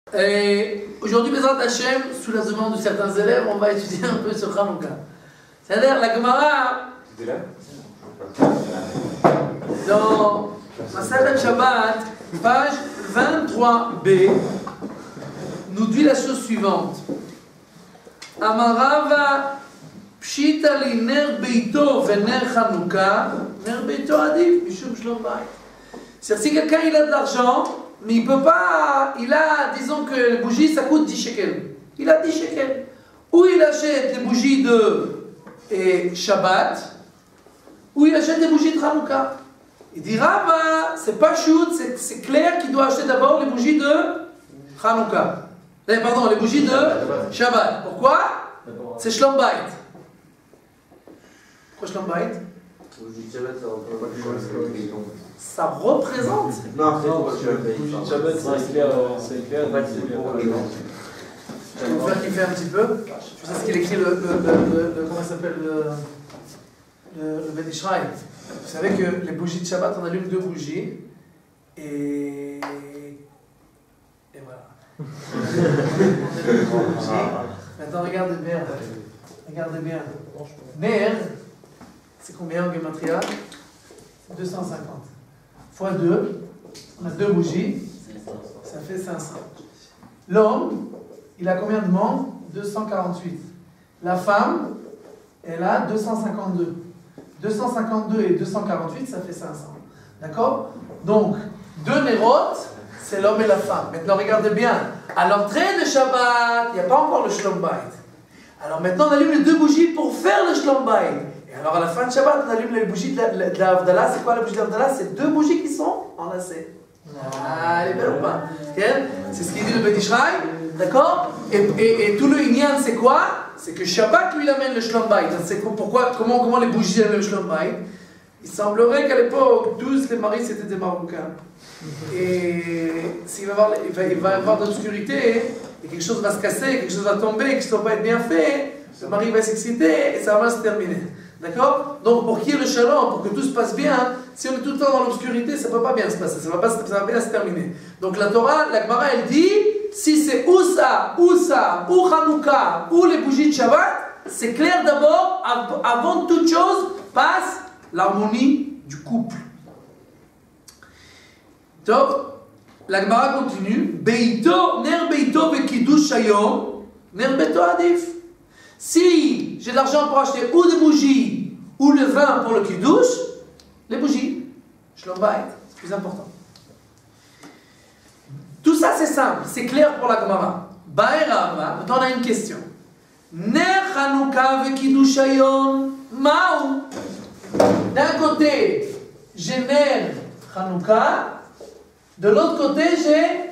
Aujourd'hui, Bezrat Hashem, sous la demande de certains élèves, on va étudier un peu sur Hanouka. C'est-à-dire, la Gemara, dans Masechet Shabbat, page 23b, nous dit la chose suivante. Amarava pshita li ner beito vener Hanouka, ner beito adif, mishum shlom bayit. C'est-à-dire, si quelqu'un il a de l'argent, mais il peut pas, il a, disons que les bougies ça coûte 10 shekels. Il a 10 shekels. Ou il achète les bougies de Shabbat, ou il achète des bougies de Hanouka. Il dira, bah, c'est pas shoot, c'est clair qu'il doit acheter d'abord les bougies de Hanouka. Pardon, les bougies de Shabbat. Pourquoi? C'est Shlom Bayit. Pourquoi Shlom Bayit? Ça représente. Non, Shabbat, c'est clair. Je vais vous faire kiffer un petit peu. Je sais ce qu'il écrit comment ça s'appelle le Ben Ishraï. Vous savez que les bougies de Shabbat, on allume 2 bougies et voilà. Maintenant regardez bien. Regardez bien. Ner, c'est combien en Gematria? 250. Fois 2, on a 2 bougies, ça fait 500. L'homme, il a combien de membres? 248. La femme, elle a 252. 252 et 248, ça fait 500. D'accord? Donc, 2 nérotes, c'est l'homme et la femme. Maintenant, regardez bien. À l'entrée de Shabbat, il n'y a pas encore le Shlom Bayit. Alors maintenant, on allume les 2 bougies pour faire le Shlom Bayit. Alors à la fin de Shabbat, on allume les bougies de la Havdalah. C'est quoi la bougie de la Havdalah? C'est 2 bougies qui sont enlacées. Ah, elle est belle ou pas? C'est ce qu'il dit le Ben Ishraï. D'accord? Et tout le Inyan, c'est quoi? C'est que Shabbat lui amène le Shlom Bayit. C'est pourquoi, comment les bougies amènent le Shlom Bayit? Il semblerait qu'à l'époque, tous les maris c'était des Marocains. Et s'il va y avoir de l'obscurité, et quelque chose va se casser, quelque chose va tomber, quelque chose ne va pas être bien fait, le mari va s'exciter et ça va se terminer. D'accord? Donc pour qu'il y ait le shalom, pour que tout se passe bien, si on est tout le temps dans l'obscurité, ça ne peut pas bien se passer, ça va bien se terminer. Donc la Torah, la Gemara, elle dit, si c'est ou ça, ou Hanouka, ou les bougies de Shabbat, c'est clair d'abord, avant toute chose, passe l'harmonie du couple. Donc, la Gemara continue, Beito, ner beito vekidush hayom, ner beito adif. Si j'ai de l'argent pour acheter ou des bougies ou le vin pour le kiddush, les bougies, Shlom Bayit, c'est plus important. Tout ça c'est simple, c'est clair pour la Gemara. Ba'erava, maintenant on a une question. Ner Hanouka ve kiddush hayom, ma'u. D'un côté, j'ai ner Hanouka, de l'autre côté, j'ai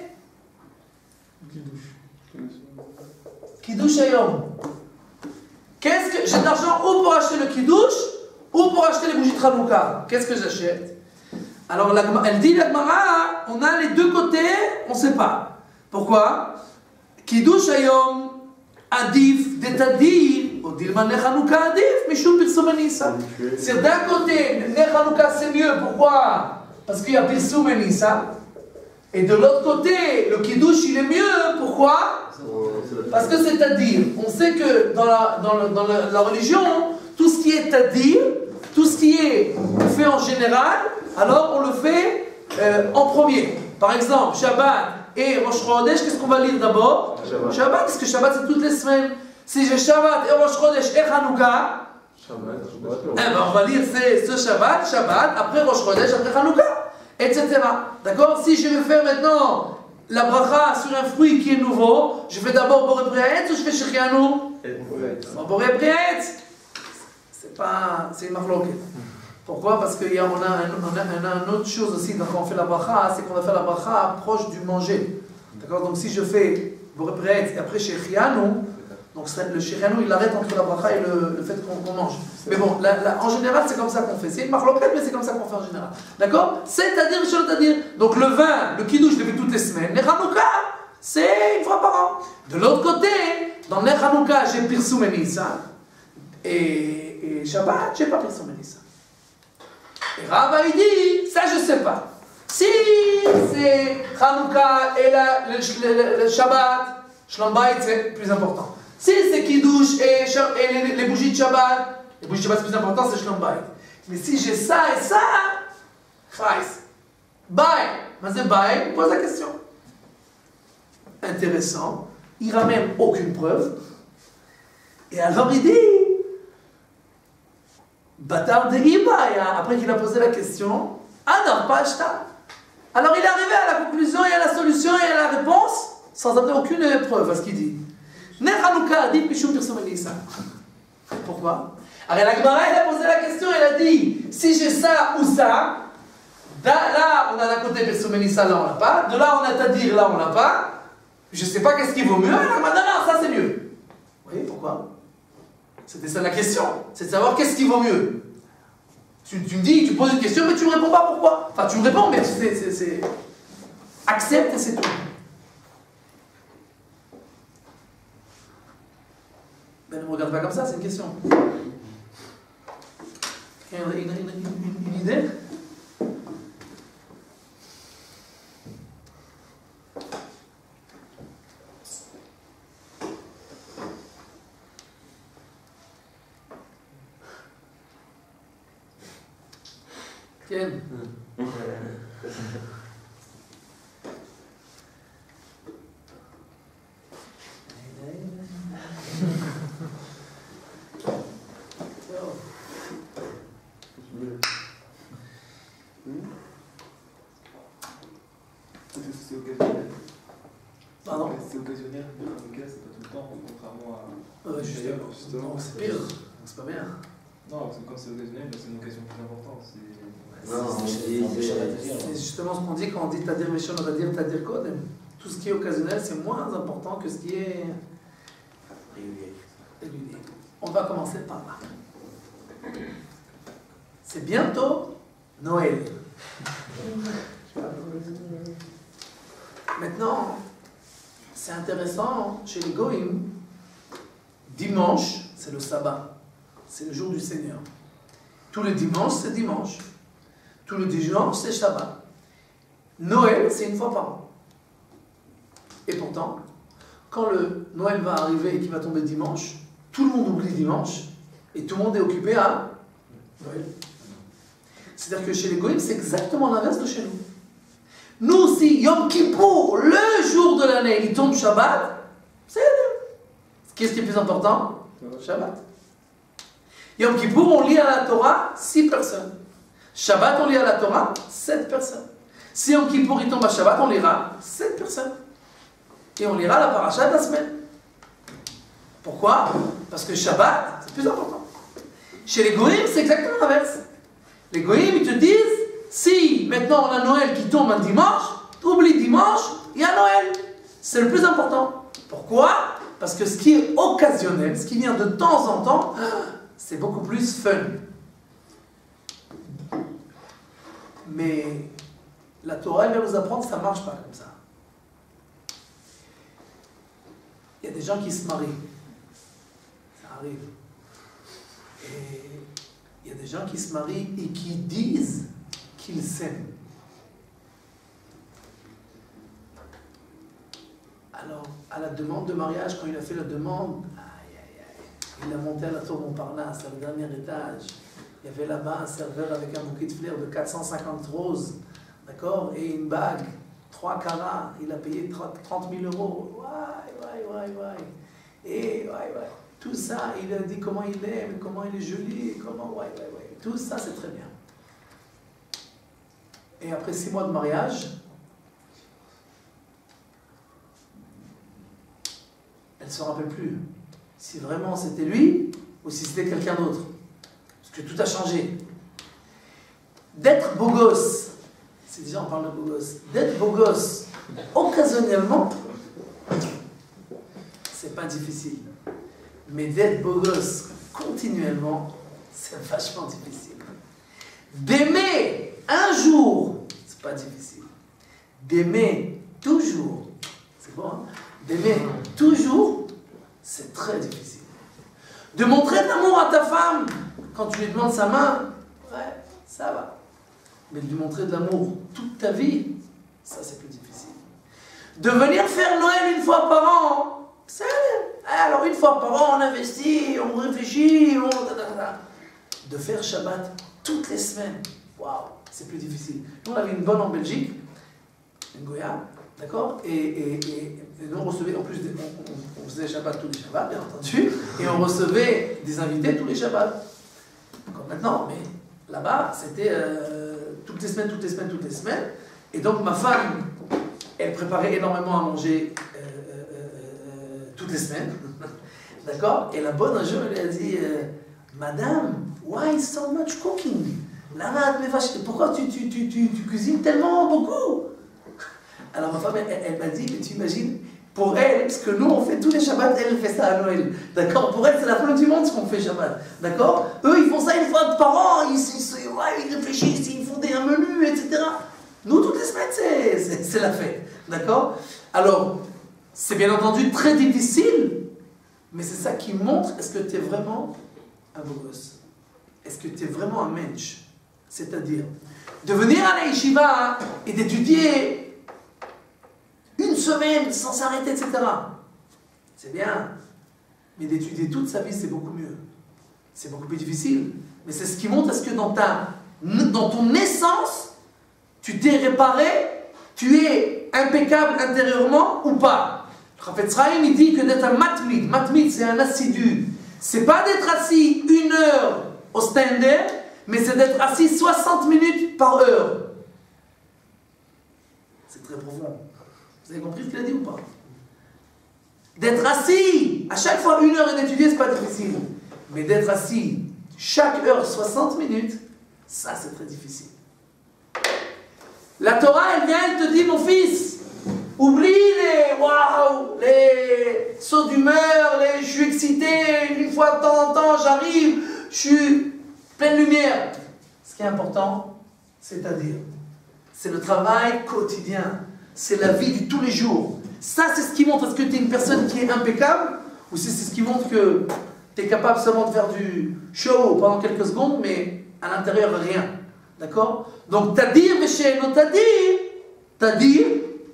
kiddush hayom. Qu'est-ce que j'ai de l'argent ou pour acheter le kiddush ou pour acheter les bougies de Hanouka? Qu'est-ce que j'achète? Alors elle dit la Gemara, on a les 2 côtés, on ne sait pas. Pourquoi? Kiddush hayom adif detadir ou dilman ner Hanouka adif mishum pirsum nisa. C'est d'un côté ner Hanouka c'est mieux. Pourquoi? Parce qu'il y a pirsum nisa. Et de l'autre côté, le kiddush il est mieux. Pourquoi? Parce que c'est-à-dire, on sait que dans la religion, tout ce qui est à-dire, tout ce qui est fait en général, alors on le fait en premier. Par exemple, Shabbat et Rosh Chodesh, qu'est-ce qu'on va lire d'abord? Shabbat, parce que Shabbat c'est toutes les semaines. Si j'ai Shabbat et Rosh Chodesh et Hanouka, on va lire ce Shabbat, après Rosh Chodesh, après Hanouka, etc. D'accord? Si je vais faire maintenant la bracha sur un fruit qui est nouveau, je fais d'abord Boré Priaetz ou je fais Shechianu? Boré Priaetz. C'est une marloquette. Pourquoi? Parce qu'on a une autre chose aussi quand on fait la bracha, c'est qu'on va faire la bracha proche du manger. D'accord? Donc si je fais Boré Priaetz et après Shechianu, donc le Shechianu il arrête entre la bracha et le fait qu'on mange. Mais bon, en général c'est comme ça qu'on fait. C'est une marloquette, mais c'est comme ça qu'on fait en général. D'accord? C'est-à-dire, donc le vin, le kiddush, je le fais toutes les semaines. Les Hanouka, c'est une fois par an. De l'autre côté, dans les Hanouka, j'ai pirsum nisa. Et Shabbat, j'ai pas pirsum nisa. Et Rava, il dit, ça je sais pas. Si c'est Hanouka et le Shabbat, Shalom Bayit c'est plus important. Si c'est Kiddush et les bougies de Shabbat, les bougies de Shabbat c'est plus important, c'est Shalom Bayit. Mais si j'ai ça et ça, Chais. Bye. Mais c'est bye, pose la question. Intéressant. Il ramène aucune preuve. Et alors il dit, Batar de Ibaya, après qu'il a posé la question, Adam Pashta. Alors il est arrivé à la conclusion et à la solution et à la réponse sans amener aucune preuve à ce qu'il dit. Nechanouka dit Mishum Pirsom Elisa. Pourquoi? Alors la Gemara elle a posé la question, elle a dit si j'ai ça ou ça, là on a d'un côté Pirsom Elisa, là on l'a pas, de là on a Tadir, là on l'a pas, je sais pas qu'est-ce qui vaut mieux, alors maintenant non, ça c'est mieux. Vous voyez pourquoi? C'était ça la question, c'est de savoir qu'est-ce qui vaut mieux. Tu me dis, tu poses une question, mais tu ne me réponds pas pourquoi. Enfin, tu me réponds, mais c'est... Accepte et c'est tout. Ben, ne me regarde pas comme ça, c'est une question. Une idée? Tiens. C'est occasionnel. Pardon? C'est occasionnel, le Hanouka, c'est pas tout le temps, contrairement à... Justement, c'est pire, c'est pas bien. Non, parce que quand c'est occasionnel, c'est une occasion plus importante. C'est justement ce qu'on dit quand on dit Tadir Meshon, on va dire Tadir Kodem. Tout ce qui est occasionnel, c'est moins important que ce qui est régulier. On va commencer par là. C'est bientôt Noël. Maintenant, c'est intéressant, chez les Goïm, dimanche, c'est le sabbat. C'est le jour du Seigneur. Tous les dimanches, c'est dimanche. Tous les dimanches, c'est Shabbat. Noël, c'est une fois par an. Et pourtant, quand le Noël va arriver et qu'il va tomber dimanche, tout le monde oublie dimanche et tout le monde est occupé à Noël. C'est-à-dire que chez les Goïms, c'est exactement l'inverse de chez nous. Nous aussi, Yom Kippour, le jour de l'année, il tombe Shabbat, c'est qu'est-ce qui est plus important? Shabbat. Yom Kippour, on lit à la Torah 6 personnes. Shabbat, on lit à la Torah 7 personnes. Si Yom Kippour il tombe à Shabbat, on lira 7 personnes. Et on lira la paracha de la semaine. Pourquoi? Parce que Shabbat, c'est plus important. Chez les Goïms, c'est exactement l'inverse. Les Goïms, ils te disent, si maintenant on a Noël qui tombe un dimanche, oublie dimanche, il y a Noël. C'est le plus important. Pourquoi? Parce que ce qui est occasionnel, ce qui vient de temps en temps, c'est beaucoup plus fun. Mais la Torah, elle va nous apprendre que ça ne marche pas comme ça. Il y a des gens qui se marient. Ça arrive. Et il y a des gens qui se marient et qui disent qu'ils s'aiment. Alors, à la demande de mariage, quand il a fait la demande, il a monté à la tour Montparnasse, à le dernier étage. Il y avait là-bas un serveur avec un bouquet de fleurs de 450 roses, d'accord, et une bague, 3 carats. Il a payé 30 000 euros. Et tout ça, il a dit comment il aime, comment il est joli, comment, tout ça, c'est très bien. Et après 6 mois de mariage, elle ne se rappelle plus si vraiment c'était lui ou si c'était quelqu'un d'autre. Parce que tout a changé. D'être beau gosse, c'est déjà on parle de beau gosse, d'être beau gosse occasionnellement, c'est pas difficile. Mais d'être beau gosse continuellement, c'est vachement difficile. D'aimer un jour, c'est pas difficile. D'aimer toujours, c'est bon, hein? D'aimer toujours, c'est très difficile. De montrer de l'amour à ta femme, quand tu lui demandes sa main, ouais, ça va. Mais de lui montrer de l'amour toute ta vie, ça c'est plus difficile. De venir faire Noël une fois par an, c'est... Alors une fois par an, on investit, on réfléchit, De faire Shabbat toutes les semaines, waouh, c'est plus difficile. Nous on avait une bonne en Belgique, une Goya, d'accord, et nous on recevait, en plus, on faisait Shabbat tous les Shabbats, bien entendu, et on recevait des invités tous les Shabbats. Comme maintenant, mais là-bas, c'était toutes les semaines. Et donc ma femme, elle préparait énormément à manger toutes les semaines. D'accord? Et la bonne un jour, elle lui a dit Madame, why so much cooking? Pourquoi tu cuisines tellement beaucoup? Alors ma femme, elle m'a dit, mais tu imagines, pour elle, parce que nous on fait tous les Shabbats, elle fait ça à Noël. D'accord? Pour elle, c'est la folie du monde ce qu'on fait Shabbat. D'accord? Eux, ils font ça une fois par an, ils réfléchissent, ils font un menu, etc. Nous, toutes les semaines, c'est la fête. D'accord? Alors, c'est bien entendu très difficile, mais c'est ça qui montre, est-ce que tu es vraiment un beau gosse? Est-ce que tu es vraiment un mensch? C'est-à-dire, de venir à la yeshiva et d'étudier une semaine sans s'arrêter, etc. C'est bien, mais d'étudier toute sa vie, c'est beaucoup mieux. C'est beaucoup plus difficile, mais c'est ce qui montre, est-ce que dans ton essence, tu t'es réparé, tu es impeccable intérieurement ou pas? Le Chafetz Chaim, il dit que d'être un matmid, c'est un assidu. C'est pas d'être assis 1 heure au standard, mais c'est d'être assis 60 minutes par heure. C'est très profond. Vous avez compris ce qu'il a dit ou pas? D'être assis à chaque fois 1 heure et d'étudier, c'est pas difficile. Mais d'être assis chaque heure 60 minutes, ça c'est très difficile. La Torah, elle vient, elle te dit, mon fils, oublie les sauts d'humeur, je suis excité, une fois de temps en temps, j'arrive, je suis pleine lumière. Ce qui est important, c'est-à-dire, c'est le travail quotidien, c'est la vie de tous les jours. Ça, c'est ce qui montre, est-ce que tu es une personne qui est impeccable, ou c'est ce qui montre que tu es capable seulement de faire du show pendant quelques secondes, mais à l'intérieur, rien. D'accord? Donc, Tadir, Veshéno, Tadir.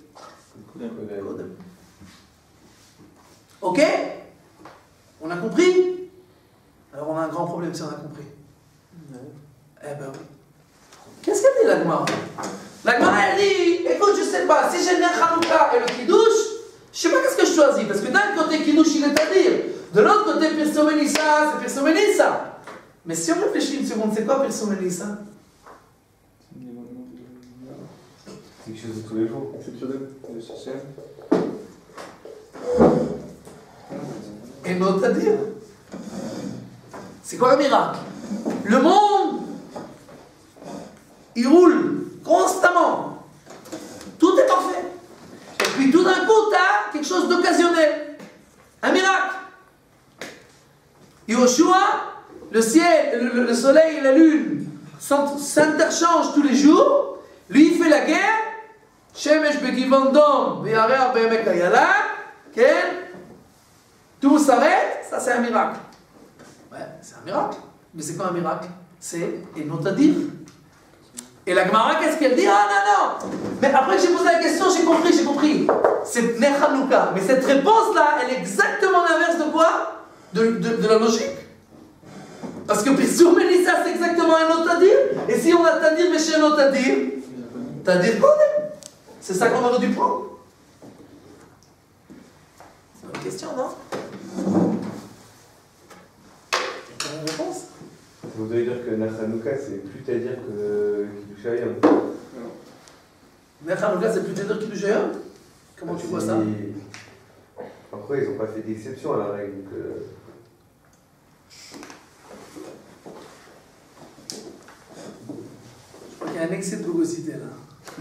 Ok? On a compris? Alors, on a un grand problème si on a compris. Eh ben oui. Qu'est-ce qu'elle dit, la Gemara? La Gemara, elle dit, écoute, je sais pas, si j'aime bien Hanouka et le Kiddush, je sais pas qu'est-ce que je choisis, parce que d'un côté, Kiddush, il est Tadir. De l'autre côté, Pirsomenissa, c'est Pirsomenissa. Mais si on réfléchit une seconde, c'est quoi Pirsomenissa? C'est quelque chose de tous les jours. Exceptionnel. Et notre à dire. C'est quoi un miracle? Le monde, il roule constamment. Tout est parfait. Et puis tout d'un coup, tu as quelque chose d'occasionnel. Un miracle. Yoshua, le ciel, le soleil et la lune s'interchangent tous les jours. Lui, il fait la guerre. Shemesh begivandom, ve'yareach be'emek hayala. Tout s'arrête. Ça, c'est un miracle. Ouais, c'est un miracle. Mais c'est quoi un miracle? C'est Enotadir. Et la Gemara, qu'est-ce qu'elle dit? Ah non, non. Mais après que j'ai posé la question, j'ai compris. C'est Ner Hanouka. Mais cette réponse-là, elle est exactement l'inverse de quoi? De la logique. Parce que Pissou Mélissa, c'est exactement un Enotadir. Et si on a Tadir, mais chez Enotadir, Tadir Kodem. C'est ça qu'on aurait dû prendre. C'est une question, non? Une réponse? Vous devez dire que Ner Hanouka, c'est plus à dire que Kiddush Hayom. Ner Hanouka, c'est plus à dire Kiddush Hayom? Comment tu vois ça? Après, ils n'ont pas fait d'exception à la règle. Donc, je crois qu'il y a un excès de bogosité là.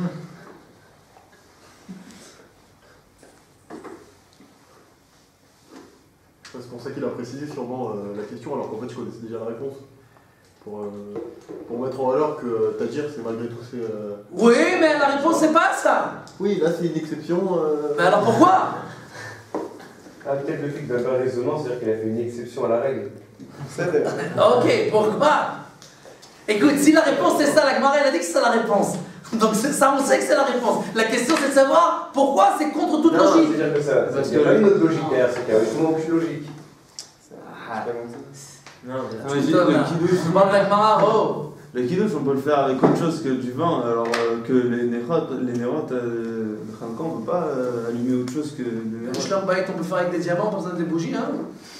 C'est pour ça qu'il a précisé sûrement la question, alors qu'en fait je connaissais déjà la réponse. Pour mettre en valeur que Tadir, c'est malgré tout c'est... Oui, mais la réponse c'est pas ça. Oui, là c'est une exception. Mais alors pourquoi? Ah, peut-être le fait que n'a pas résonance, c'est-à-dire qu'il a fait une exception à la règle. Ok, pourquoi? Écoute, si la réponse c'est ça, la Gemara elle a dit que c'est ça la réponse. Donc ça, on sait que c'est la réponse. La question c'est de savoir pourquoi c'est contre toute Non, logique. c'est-à-dire que ça. Parce qu'il y a une autre logique derrière, c'est qu'il n'y a absolument aucune logique. Ah. C'est pas comme ça. Non, mais Tu donnes, là. On parle de la Gemara, oh. le kiddush, on peut le faire avec autre chose que du vin, alors que les nérotes, de Hanouka, on ne peut pas allumer autre chose que des Le nérotes. Shlom Bayit, on peut faire avec des diamants, pas besoin de des bougies, hein.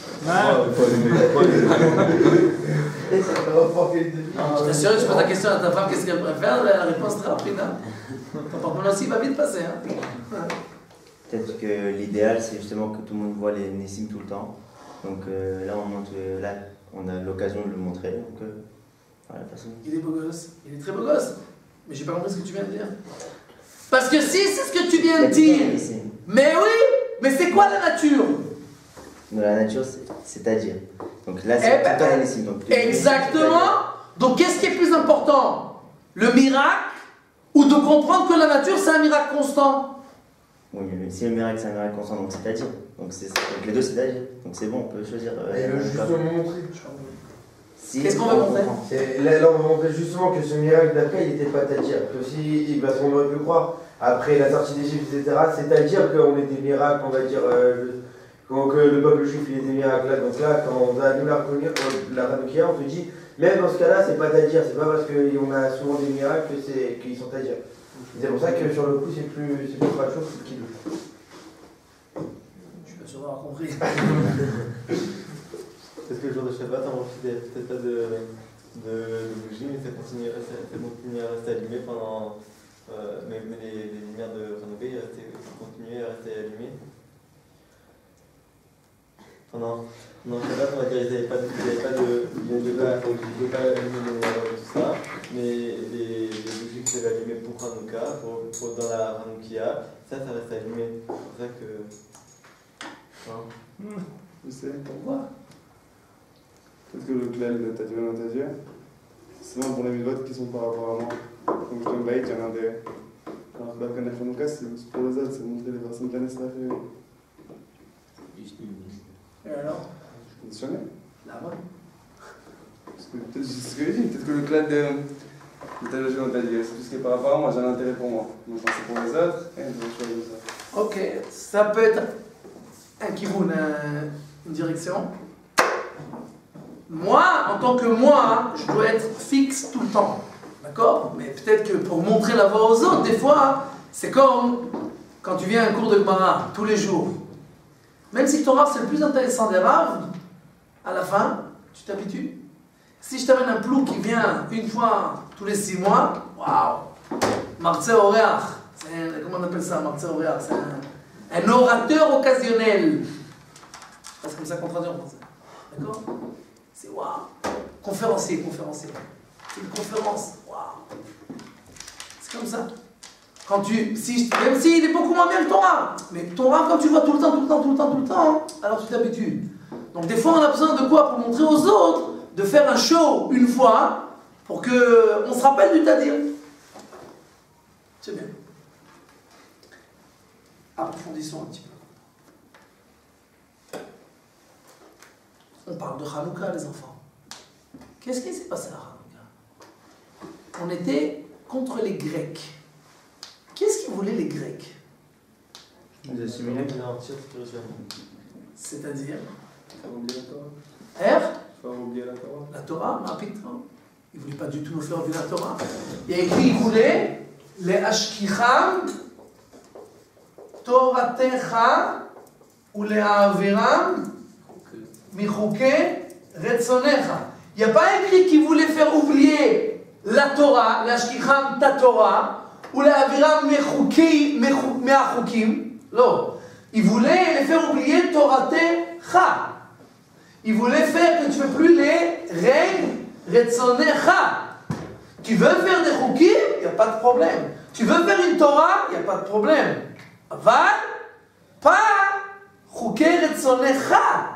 Je t'assure, tu poses la question à ta femme, qu'est-ce qu'elle préfère, la réponse est très rapide, hein. Ton porte-monnaie aussi va vite passer, hein. Peut-être que l'idéal, c'est justement que tout le monde voit les Nessim tout le temps. Donc là, on a l'occasion de le montrer. Donc, voilà, personne. Il est beau gosse, il est très beau gosse. Mais j'ai pas compris ce que tu viens de dire. Parce que si c'est ce que tu viens de dire, mais oui, mais c'est quoi la nature? De la nature, c'est-à-dire. Donc là, Eh c'est ben, tout le temps les Nessim. Donc, exactement. Donc qu'est-ce qui est plus important? Le miracle ou de comprendre que la nature c'est un miracle constant? Oui, si le miracle, c'est un miracle constant, donc c'est-à-dire. Donc les deux, c'est-à-dire. Donc c'est bon, on peut choisir. Il veut justement montrer. Qu'est-ce qu'on veut montrer? Là, on va montrer justement que ce miracle d'après, il n'était pas c'est-à-dire. Aussi, parce qu'on aurait pu croire, après la sortie d'Égypte, etc., c'est-à-dire qu'on est des miracles, on va dire, que le peuple juif, il est des miracles là. Donc là, quand on a nous la Hanouka, on se dit, même dans ce cas-là, c'est pas à-dire. C'est pas parce qu'on a souvent des miracles qu'ils sont à-dire. C'est pour ça que sur le coup, c'est plus chaud que le kiddush. Je suis pas sûr d'avoir compris. Parce que le jour de Shabbat, on refait peut-être pas de bougies, mais ça continue à rester allumé pendant. Même les lumières de Hanouka continuaient à rester allumées. Pendant Shabbat, on va dire qu'ils n'avaient pas allumer tout ça, mais les bougies qui étaient allumées pour Hanouka, dans la Hanoukia, ça reste allumé. C'est pour ça que. Hein? Je sais. Pourquoi? Parce que le clan de ta Dieu dans ta Dieu, c'est vraiment pour les mitzvot qui sont par rapport à moi. Comme je t'en baille, il y en a des. Alors, la Kanach Hanouka, c'est pour les autres, c'est montrer les personnes qui connaissent la fée. Et alors? Je suis conditionné. Là, ouais. Parce que peut-être c'est ce que j'ai dit, peut-être que le clan de ta Dieu dans ta Dieu, c'est tout ce qui est par rapport à moi, j'ai un intérêt pour moi. Donc quand c'est pour les autres, je vais choisir ça. Ok, ça peut être un kivoun, une direction. Moi, en tant que moi, je dois être fixe tout le temps. D'accord? Mais peut-être que pour montrer la voie aux autres, des fois, c'est comme quand tu viens à un cours de Gemara tous les jours. Même si ton rave c'est le plus intéressant des raves, à la fin, tu t'habitues. Si je t'amène un plou qui vient une fois tous les 6 mois, waouh! Martse Oreach. Comment on appelle ça, Martse Oreach? C'est un orateur occasionnel. C'est comme ça qu'on traduit en français. D'accord? C'est waouh! Conférencier. C'est une conférence. Waouh! C'est comme ça. Même s'il est beaucoup moins bien que ton rave, mais ton rave, comme tu le vois tout le temps, alors tu t'habitues. Donc des fois, on a besoin de quoi pour montrer aux autres, de faire un show une fois, pour qu'on se rappelle du Tadir. C'est bien. Approfondissons un petit peu. On parle de Hanouka, les enfants. Qu'est-ce qui s'est passé à Hanouka? On était contre les Grecs. Qu'est-ce qu'ils voulaient les Grecs? Les assimiler, ralentir spirituellement. C'est-à-dire Faire oublier la Torah. Faire oublier la Torah. La Torah, rapidement. Ils ne voulaient pas du tout nous faire oublier la Torah. Il y a écrit, ils voulaient les Ashkicham, Toratecha, ou les Aviram, Michouke, Retzonecha. Il n'y a pas écrit qu'ils voulaient faire oublier la Torah, les Ashkicham, ta Torah, ou les Aviram, Meachukim. Non. Ils voulaient les faire oublier Toratecha. Ils voulaient faire que tu ne fais plus les règles Retzonecha. Tu veux faire des choukim, il n'y a pas de problème. Tu veux faire une Torah, il n'y a pas de problème. Aval, pas chouké Retzonecha.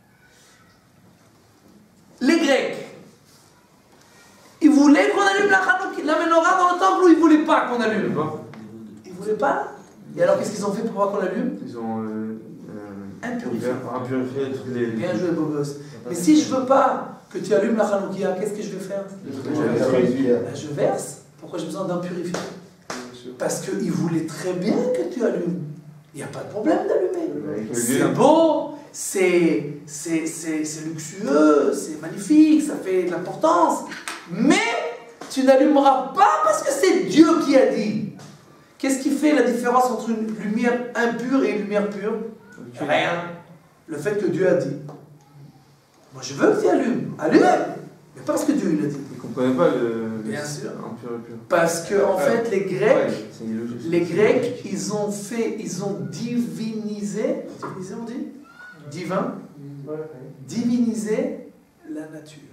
Les Grecs, ils voulaient qu'on allume la menorah dans le temple ou ils ne voulaient pas qu'on allume? Ils ne voulaient pas. Et alors qu'est-ce qu'ils ont fait pour voir qu'on l'allume? Ils ont Impurifié. Impurifier toutes les. Bien joué, beau gosse. Mais si je veux pas que tu allumes la Hanoukia, qu'est-ce que je vais faire? Ben, je verse. Pourquoi j'ai besoin d'un purifié? Parce qu'il voulait très bien que tu allumes. Il n'y a pas de problème d'allumer. C'est beau, c'est luxueux, c'est magnifique, ça fait de l'importance. Mais tu n'allumeras pas parce que c'est Dieu qui a dit. Qu'est-ce qui fait la différence entre une lumière impure et une lumière pure? Rien. Le fait que Dieu a dit. Moi je veux que tu allumes. Allume. Mais pas parce que Dieu il a dit. Ils ne comprenaient pas le. Bien sûr. Impur et pur. Parce que en fait les Grecs, Ouais, c'est illogique. les Grecs, ils ont divinisé, on dit divin, divinisé la nature.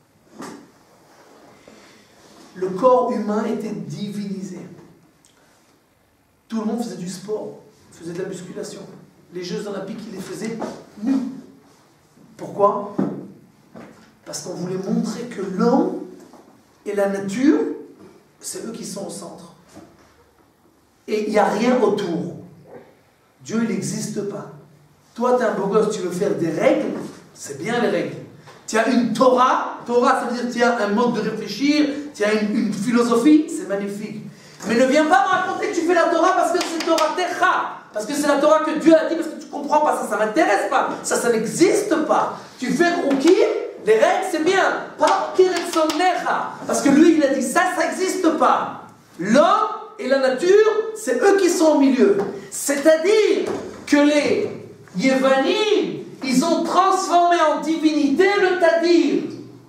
Le corps humain était divinisé. Tout le monde faisait du sport, faisait de la musculation. Les Jeux Olympiques, ils les faisaient nus. Pourquoi? Parce qu'on voulait montrer que l'homme et la nature, c'est eux qui sont au centre. Et il n'y a rien autour. Dieu, il n'existe pas. Toi, tu es un beau gosse, tu veux faire des règles, c'est bien les règles. Tu as une Torah, Torah, ça veut dire que tu as un mode de réfléchir, tu as une philosophie, c'est magnifique. Mais ne viens pas me raconter que tu fais la Torah parce que c'est Torah Techa, parce que c'est la Torah que Dieu a dit, parce que tu ne comprends pas, ça m'intéresse pas, ça n'existe pas. Tu fais Ruki, les règles c'est bien, pas Kiretsonecha, parce que lui il a dit ça n'existe pas. L'homme et la nature, c'est eux qui sont au milieu. C'est-à-dire que les Yévanim, ils ont transformé en divinité le Tadir.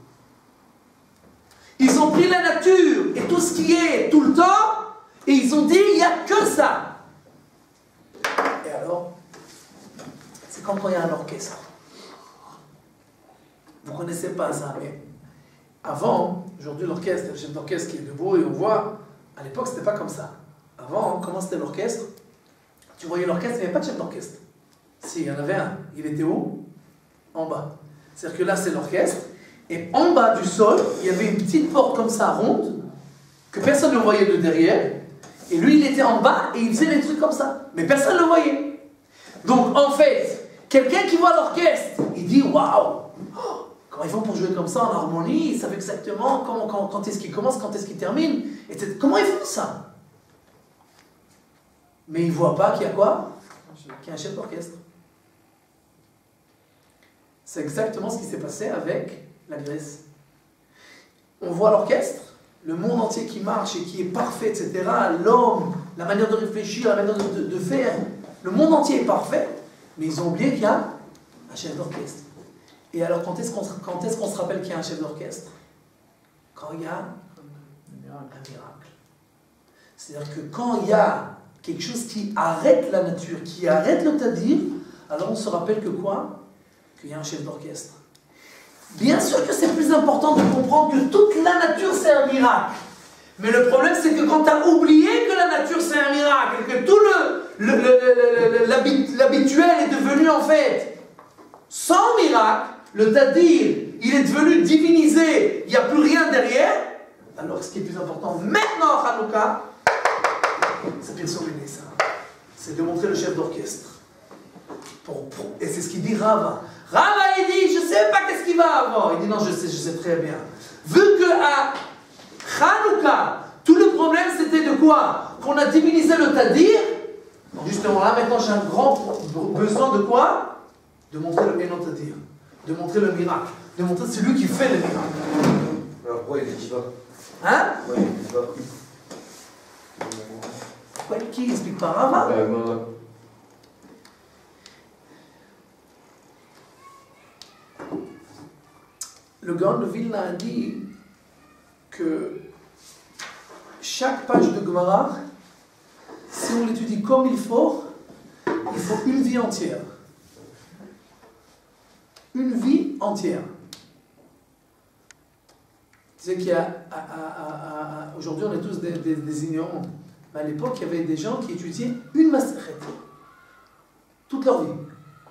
Ils ont pris la nature et tout ce qui est tout le temps, et ils ont dit, il n'y a que ça. Et alors, c'est comme quand il y a un orchestre. Vous ne connaissez pas ça, mais avant, aujourd'hui l'orchestre, le chef d'orchestre qui est debout et on voit, à l'époque c'était pas comme ça. Avant, comment c'était l'orchestre? Tu voyais l'orchestre, il n'y avait pas de chef d'orchestre. Si, il y en avait un. Il était où? En bas. C'est-à-dire que là c'est l'orchestre, et en bas du sol, il y avait une petite porte comme ça, ronde, que personne ne voyait de derrière, et lui il était en bas et il faisait des trucs comme ça. Mais personne ne le voyait. Donc en fait, quelqu'un qui voit l'orchestre, il dit waouh! Comment ils font pour jouer comme ça en harmonie? Ils savent exactement quand est-ce qu'ils commencent, quand est-ce qu'ils terminent. Comment ils font ça? Mais ils ne voient pas qu'il y a quoi? Qu'il y a un chef d'orchestre. C'est exactement ce qui s'est passé avec la Grèce. On voit l'orchestre, le monde entier qui marche et qui est parfait, etc. L'homme, la manière de réfléchir, la manière de faire. Le monde entier est parfait, mais ils ont oublié qu'il y a un chef d'orchestre. Et alors, quand est-ce qu'on se rappelle qu'il y a un chef d'orchestre? Quand il y a un miracle. C'est-à-dire que quand il y a quelque chose qui arrête la nature, qui arrête le tadir, alors on se rappelle que quoi? Qu'il y a un chef d'orchestre. Bien sûr que c'est plus important de comprendre que toute la nature c'est un miracle. Mais le problème c'est que quand tu as oublié que la nature c'est un miracle, et que tout l'habituel est devenu en fait sans miracle, le tadir, il est devenu divinisé, il n'y a plus rien derrière, alors ce qui est plus important maintenant à Hanouka, c'est bien sûr ça. C'est de montrer le chef d'orchestre. Et c'est ce qu'il dit Rava. Rava il dit, je ne sais pas qu'est-ce qu'il va avoir. Il dit non, je sais très bien. Vu qu'à Hanouka, tout le problème c'était de quoi? Qu'on a divinisé le tadir. Donc justement là, maintenant j'ai un grand besoin de quoi? De montrer le Enon tadir. De montrer le miracle. De montrer c'est lui qui fait le miracle. Alors pourquoi il ne dit pas? Hein? Pourquoi il ne dit pas? Pourquoi qui explique pas Rava? Le Gaon de Vilna a dit que chaque page de Gemara, si on l'étudie comme il faut une vie entière. Une vie entière. Tu sais qu'il y a, aujourd'hui on est tous des ignorants, mais à l'époque il y avait des gens qui étudiaient une Masechet, toute leur vie.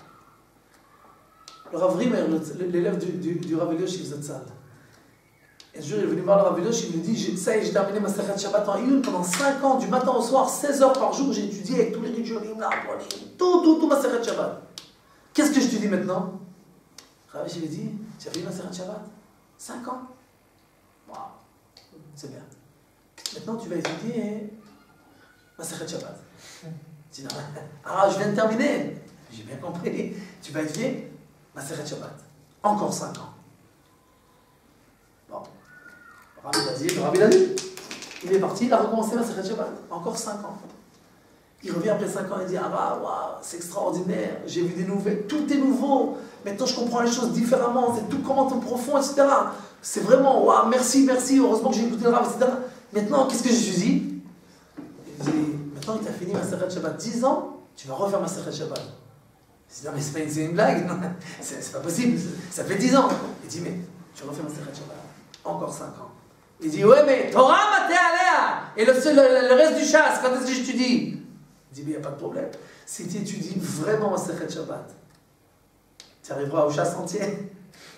Le Rav Rimer, l'élève du Rav Elioshi Zatzal. Et un jour, il est venu voir le Rav Elioshi, il lui dit, ça y est, j'ai terminé ma Masechet Shabbat en une, pendant 5 ans, du matin au soir, 16 heures par jour, j'ai étudié avec tous les Ridjonim, l'Arbonim, tout Masechet Shabbat. Qu'est-ce que je te dis maintenant? Rabbi, je lui ai dit, tu as fait Maseret Shabbat 5 ans. Waouh, c'est bien. Maintenant, tu vas étudier Maseret Shabbat. Je dis, non, ah, je viens de terminer. J'ai bien compris. Tu vas étudier Maseret Shabbat. Encore 5 ans. Bon. Le Rabbi l'a dit. Il est parti, il a recommencé Maseret Shabbat. Encore 5 ans. Il revient après 5 ans et dit, ah, waouh, c'est extraordinaire. J'ai vu des nouvelles. Tout est nouveau. Maintenant, je comprends les choses différemment. C'est tout comment en profond, etc. C'est vraiment, waouh, merci, merci. Heureusement que j'ai écouté le Rav, etc. Maintenant, qu'est-ce que je suis dit? Il dit, maintenant, il t'a fini Maseret Shabbat 10 ans, tu vas refaire Maseret Shabbat. Je dis, non, mais c'est une blague. C'est pas possible. Ça fait 10 ans. Il dit, mais tu refais Maseret Shabbat. Encore 5 ans. Il dit, ouais, mais Torah maté aléa. Et le reste du chasse, quand est-ce que j'étudie? Il dit, mais il n'y a pas de problème. Si tu étudies vraiment Maseret Shabbat, tu arriveras au chasse entier.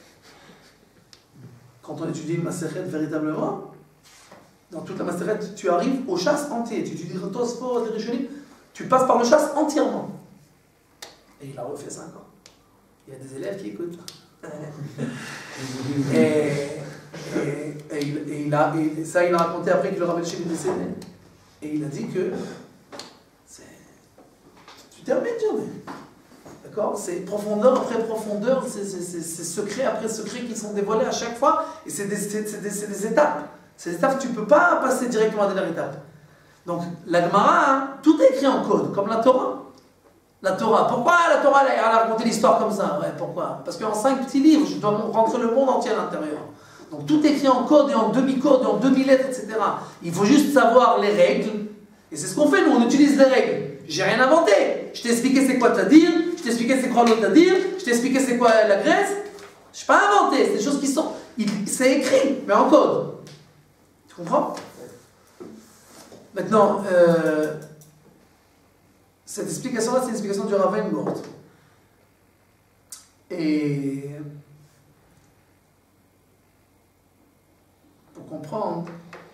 Quand on étudie une Maseret véritablement, dans toute la Maseret, tu arrives au chasse entier. Tu étudies Tosfot, les Rishonim, tu passes par le chasse entièrement. Et il a refait 5 ans. Il y a des élèves qui écoutent. et ça, il a raconté après que le Rav Elchim est décédé. Et il a dit que tu termines, Dieu. D'accord? C'est profondeur après profondeur, c'est secret après secret qui sont dévoilés à chaque fois. Et c'est des étapes. Ces étapes, tu ne peux pas passer directement à la dernière étape. Donc, la Gemara, hein, tout est écrit en code, comme la Torah. La Torah. Pourquoi la Torah elle a raconté l'histoire comme ça? Ouais, pourquoi? Parce qu'en 5 petits livres, je dois rentrer le monde entier à l'intérieur. Donc tout est écrit en code et en demi-code et en demi-lettres, etc. Il faut juste savoir les règles. Et c'est ce qu'on fait, nous, on utilise les règles. J'ai rien inventé. Je t'ai expliqué c'est quoi Tadir, je t'ai expliqué c'est quoi l'autre Tadir, je t'ai expliqué c'est quoi la Grèce. Je n'ai pas inventé, c'est des choses qui sont... C'est écrit, mais en code. Tu comprends? Maintenant, cette explication-là, c'est l'explication du Rav Weingart. Et pour comprendre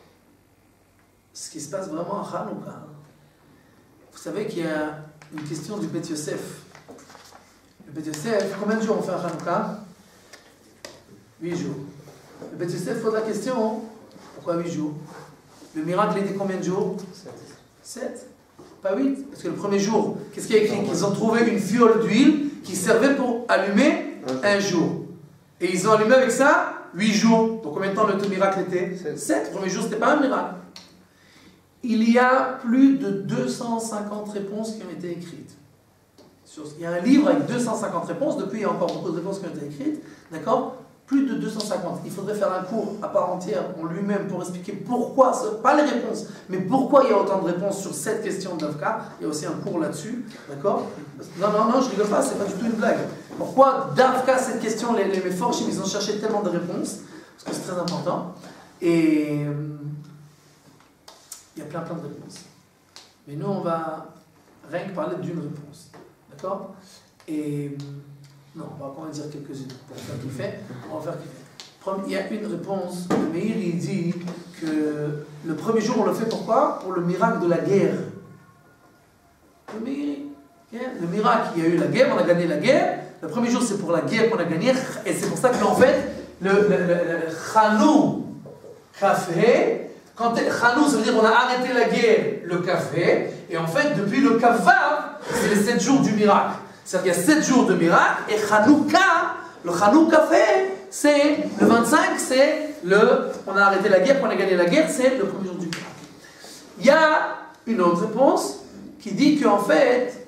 ce qui se passe vraiment à Hanouka, vous savez qu'il y a une question du Bet Yosef. Le Bet Yosef, combien de jours on fait à Hanouka? 8 jours. Le Bet Yosef pose la question, pourquoi 8 jours? Le miracle était combien de jours? 7. Pas 8. Parce que le premier jour, qu'est-ce qu'il y a écrit? Qu'ils ont trouvé une fiole d'huile qui servait pour allumer un jour. Et ils ont allumé avec ça 8 jours. Donc combien de temps le miracle était? 7. Le premier jour, ce n'était pas un miracle. Il y a plus de 250 réponses qui ont été écrites. Il y a un livre avec 250 réponses. Depuis, il y a encore beaucoup de réponses qui ont été écrites. D'accord? Plus de 250. Il faudrait faire un cours à part entière en lui-même pour expliquer pourquoi, pas les réponses, mais pourquoi il y a autant de réponses sur cette question d'Avka. Il y a aussi un cours là-dessus, d'accord? Non, je rigole pas, c'est pas du tout une blague. Pourquoi d'Avka, cette question, les Meforshim, ils ont cherché tellement de réponses, parce que c'est très important, et il y a plein de réponses. Mais nous, on va rien que parler d'une réponse, d'accord? Et... non, on va quand même dire quelques-unes pour faire kiffer. On va faire kiffer. Il y a une réponse. Meir, il dit que le premier jour, on le fait pourquoi? Pour le miracle de la guerre. Le miracle, il y a eu la guerre, on a gagné la guerre. Le premier jour, c'est pour la guerre qu'on a gagné. Et c'est pour ça qu'en fait, le Chanou Café, quand Chanou, ça veut dire qu'on a arrêté la guerre, le café. Et en fait, depuis le Kavav, c'est les 7 jours du miracle. C'est-à-dire qu'il y a 7 jours de miracle, et Hanouka, le Hanouka fait, c'est le 25, c'est on a arrêté la guerre, qu'on a gagné la guerre, c'est le premier jour du miracle. Il y a une autre réponse qui dit qu'en fait,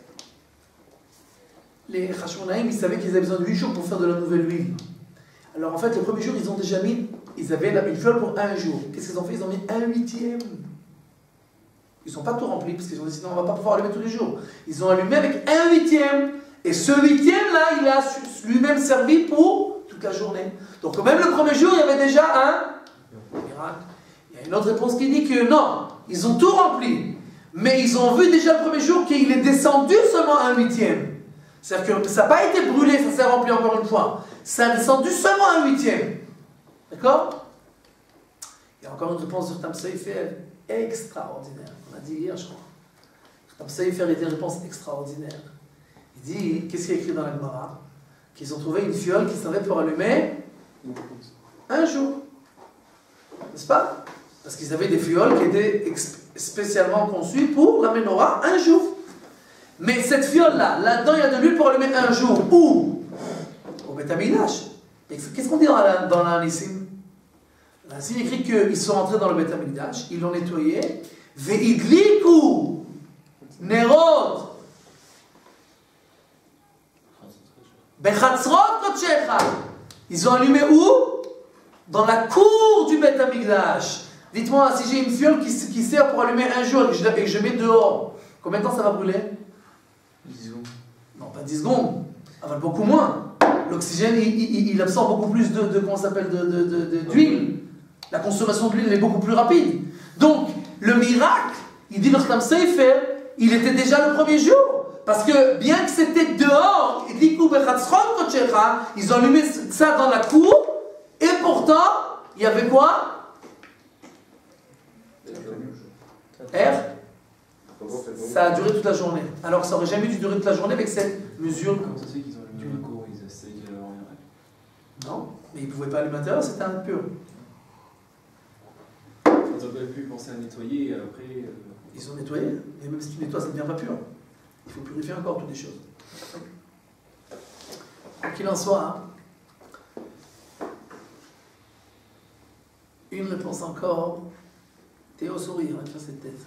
les Hashmonaïm, ils savaient qu'ils avaient besoin de 8 jours pour faire de la nouvelle huile. Alors en fait, le premier jour, ils ont déjà mis, ils avaient une fiole pour 1 jour. Qu'est-ce qu'ils ont fait? Ils ont mis 1/8. Ils n'ont pas tout rempli, parce qu'ils ont dit sinon on ne va pas pouvoir allumer tous les jours. Ils ont allumé avec 1/8. Et ce 8e-là, il a lui-même servi pour toute la journée. Donc même le premier jour, il y avait déjà un miracle. Il y a une autre réponse qui dit que non, ils ont tout rempli. Mais ils ont vu déjà le premier jour qu'il est descendu seulement 1/8. C'est-à-dire que ça n'a pas été brûlé, ça s'est rempli encore une fois. Ça a descendu seulement 1/8. D'accord? Il y a encore une réponse sur Tam Sefer extraordinaire. On a dit hier, je crois. Tam Sefer était une réponse extraordinaire. Il dit, qu'est-ce qu'il y a écrit dans la Gemara? Qu'ils ont trouvé une fiole qui servait pour allumer un jour. N'est-ce pas? Parce qu'ils avaient des fioles qui étaient spécialement conçues pour la menorah un jour. Mais cette fiole-là, là-dedans, il y a de l'huile pour allumer un jour. Où? Au Beth Amikdash. Qu'est-ce qu'on dit dans la Nissim? Là, il écrit qu'ils sont entrés dans le Beth Amikdash, ils l'ont nettoyé. Ve'idliku nerot bechatzrot kodshecha. Ils ont allumé où? Dans la cour du Beth Amikdash. Dites-moi, si j'ai une fiole qui sert pour allumer un jour et que je mets dehors, combien de temps ça va brûler? 10 secondes. Non, pas 10 secondes. Enfin, beaucoup moins. L'oxygène, il absorbe beaucoup plus d'huile. La consommation d'huile est beaucoup plus rapide. Donc, le miracle, il dit le Khtam Sefer, il était déjà le premier jour. Parce que bien que c'était dehors, ils ont allumé ça dans la cour, et pourtant, il y avait quoi? Air. Ça a duré toute la journée. Alors que ça aurait jamais dû durer toute la journée avec cette mesure. Comment ça se fait qu'ils ont allumé la cour? Ils savaient qu'il y avait rien. Non, mais ils ne pouvaient pas allumer à l'intérieur, c'était impur. Ils auraient pu penser à nettoyer et après. Ils ont nettoyé, mais même si tu nettoies, ça ne devient pas pur. Il faut purifier encore toutes les choses. Quoi qu'il en soit, une réponse encore. Théo sourit avec cette tête.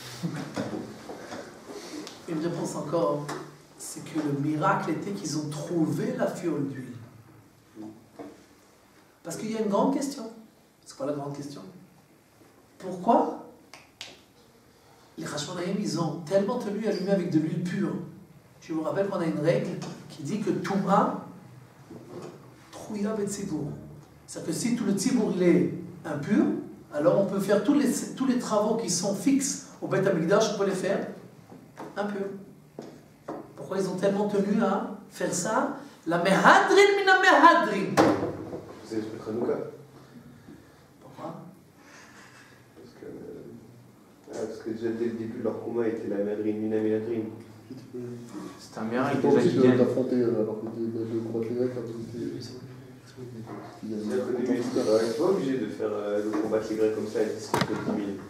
Une réponse encore, c'est que le miracle était qu'ils ont trouvé la fiole d'huile. Parce qu'il y a une grande question. C'est quoi la grande question? Pourquoi les Hashmonaïm, ils ont tellement tenu à allumer avec de l'huile pure? Je vous rappelle qu'on a une règle qui dit que Touma, Trouya Betzibour. C'est-à-dire que si tout le Tzibour il est impur, alors on peut faire tous les travaux qui sont fixes au Beth Amikdash, on peut les faire impurs. Pourquoi ils ont tellement tenu à faire ça? La Mehadrin mina Mehadrin. C'est le Hanouka. Pourquoi? Parce que déjà dès le début, leur combat était la Madrine, Mina Méladrine. C'est un miracle Je pense déjà aussi qui que vient. d'affronter alors que de combattre les Grecs, C'est-à-dire qu'au début, tu n'es pas obligé de faire le combat les Grecs comme ça et 10 contre 10 000.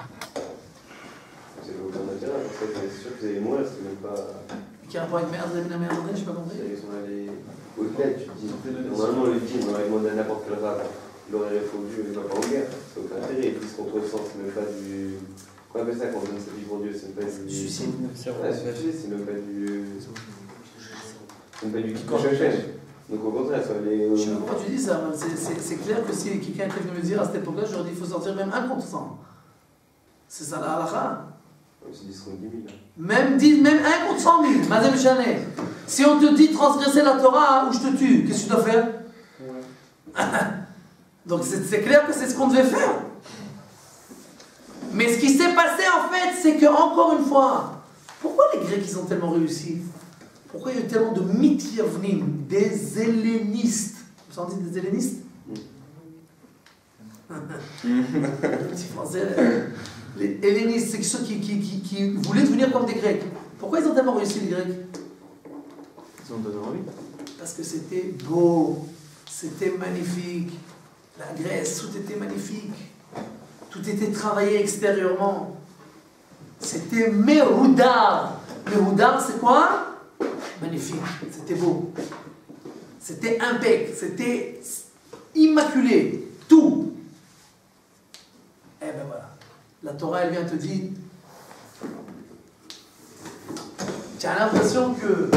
Vous avez aucun intérêt, parce que c'est sûr que vous avez moins, c'est même pas. Qui a un rapport avec Mehadrin mina Mehadrin, je n'ai pas compris. Ils sont allés au-delà, tu te dis. Normalement, le team, on aurait demandé à n'importe quel rap. Il aurait répondu, il ne va pas en guerre. C'est aucun intérêt. 10 contre 100, c'est même pas du. Quoi appelle ça quand on donne sa vie pour Dieu? C'est même pas du. Suicide. Ah, suicide, c'est même pas du. C'est même pas du kick en chaîne. Donc au contraire, ça va aller. Je sais pas pourquoi tu dis ça. C'est clair que si quelqu'un était venu me dire à cette époque-là, j'aurais dit qu'il faut sortir même 1 contre 100. C'est ça la halakha. C'est 10 contre 10 000. Même 1 contre 100 000. Madame Chanet. Si on te dit transgresser la Torah ou je te tue, qu'est-ce que tu dois faire? Donc c'est clair que c'est ce qu'on devait faire. Mais ce qui s'est passé en fait, c'est que encore une fois, pourquoi les Grecs ils ont tellement réussi? Pourquoi il y a eu tellement de mityavnim, des hellénistes? Vous avez entendu des hellénistes? Le petit français. Les hellénistes, c'est ceux qui voulaient devenir comme des Grecs. Pourquoi ils ont tellement réussi les Grecs? Ils ont donné envie. Parce que c'était beau, c'était magnifique. La Grèce, tout était magnifique. Tout était travaillé extérieurement. C'était Méhoudar. Méhoudar, c'est quoi? Magnifique. C'était beau. C'était impec. C'était immaculé. Tout. Eh ben voilà. La Torah, elle vient te dire, tu as l'impression que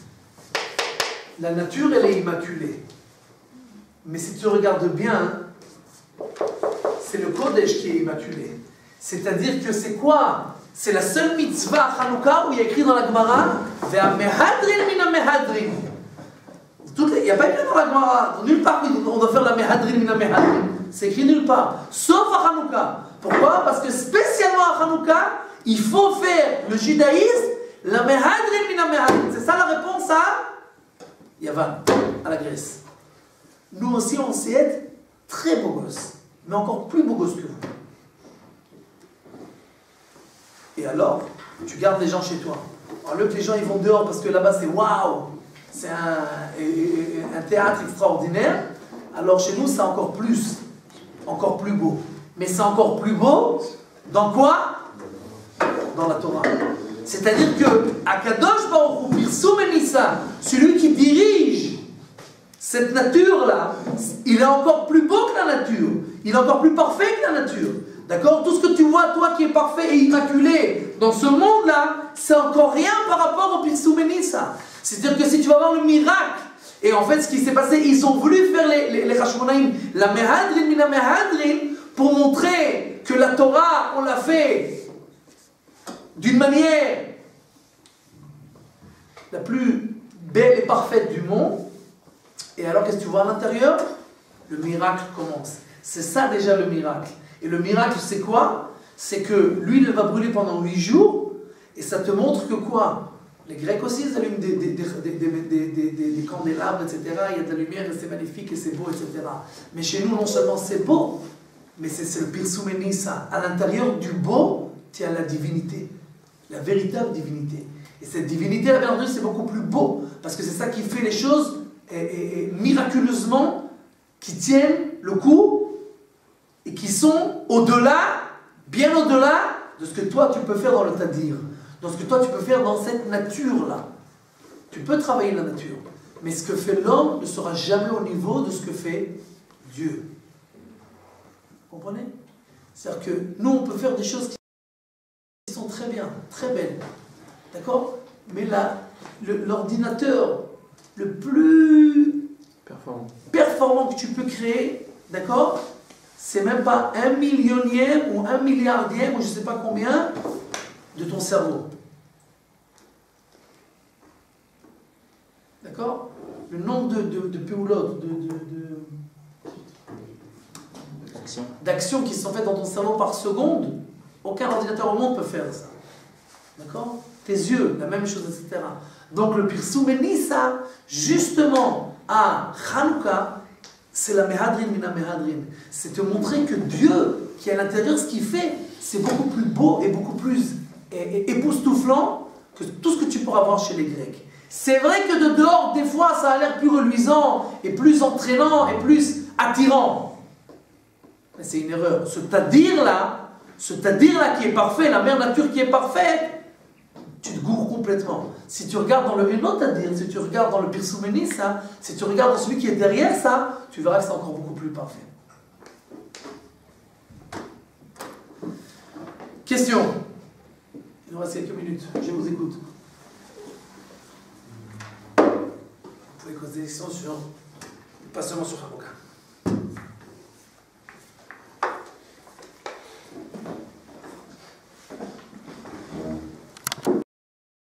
la nature, elle est immaculée. Mais si tu regardes bien, c'est le Kodesh qui est immaculé. C'est-à-dire que c'est quoi? C'est la seule mitzvah à Hanouka où il y a écrit dans la Gemara Ve'a mehadrin mina mehadrin. Il n'y a pas écrit dans la Gemara, nulle part on doit faire la mehadrin mina mehadrin. C'est écrit nulle part, sauf à Hanouka. Pourquoi? Parce que spécialement à Hanouka, il faut faire le judaïsme, la mehadrin mina mehadrin. C'est ça la réponse à Yavan, à la Grèce. Nous aussi, on sait être très beaux gosses, mais encore plus beaux gosses que vous. Et alors, tu gardes les gens chez toi. Au lieu que les gens ils vont dehors parce que là-bas c'est waouh, c'est un théâtre extraordinaire, alors chez nous c'est encore plus beau. Mais c'est encore plus beau dans quoi? Dans la Torah. C'est-à-dire que Akadosh Baruch Hu, Pirsum Enissa, celui qui dirige cette nature-là, il est encore plus beau que la nature. Il est encore plus parfait que la nature. D'accord? Tout ce que tu vois, toi qui es parfait et immaculé dans ce monde-là, c'est encore rien par rapport au Pirsum Enissa. C'est-à-dire que si tu vas voir le miracle, et en fait ce qui s'est passé, ils ont voulu faire les Hashmonaïm, la Mehadrin mina Mehadrin, pour montrer que la Torah, on l'a fait d'une manière la plus belle et parfaite du monde. Et alors, qu'est-ce que tu vois à l'intérieur? Le miracle commence. C'est ça déjà le miracle. Et le miracle, c'est quoi? C'est que l'huile va brûler pendant 8 jours. Et ça te montre que quoi? Les Grecs aussi, ils allument des candélabres, etc. Il y a de la lumière et c'est magnifique et c'est beau, etc. Mais chez nous, non seulement c'est beau, mais c'est le Pirsum Enissa. À l'intérieur du beau, tu as la divinité. La véritable divinité. Et cette divinité, la verdure, c'est beaucoup plus beau. Parce que c'est ça qui fait les choses miraculeusement, qui tiennent le coup et qui sont au-delà, bien au-delà de ce que toi tu peux faire dans le Tadir. Dans ce que toi tu peux faire dans cette nature-là. Tu peux travailler la nature. Mais ce que fait l'homme ne sera jamais au niveau de ce que fait Dieu. Vous comprenez? C'est-à-dire que nous, on peut faire des choses qui sont très bien, très belles. D'accord? Mais l'ordinateur le plus performant que tu peux créer, d'accord? C'est même pas 1 millionième ou 1 milliardième ou je ne sais pas combien de ton cerveau. D'accord? Le nombre de péoulotes, d'actions qui sont faites dans ton cerveau par seconde, aucun ordinateur au monde peut faire ça. D'accord? Tes yeux, la même chose, etc. Donc le Pirsum Enissa, justement, à Hanouka, c'est la Mehadrin mina Mehadrin. C'est te montrer que Dieu, qui est à l'intérieur, ce qu'il fait, c'est beaucoup plus beau et beaucoup plus époustouflant que tout ce que tu pourras voir chez les Grecs. C'est vrai que de dehors, des fois, ça a l'air plus reluisant et plus entraînant et plus attirant. Mais c'est une erreur. Ce tadir-là qui est parfait, la mère nature qui est parfaite, tu te gourres complètement. Si tu regardes dans le Eno Tadir, si tu regardes dans le Pirsum Enissa, si tu regardes dans celui qui est derrière ça, tu verras que c'est encore beaucoup plus parfait. Question. Il nous reste quelques minutes. Je vous écoute. Vous pouvez poser des questions sur, pas seulement sur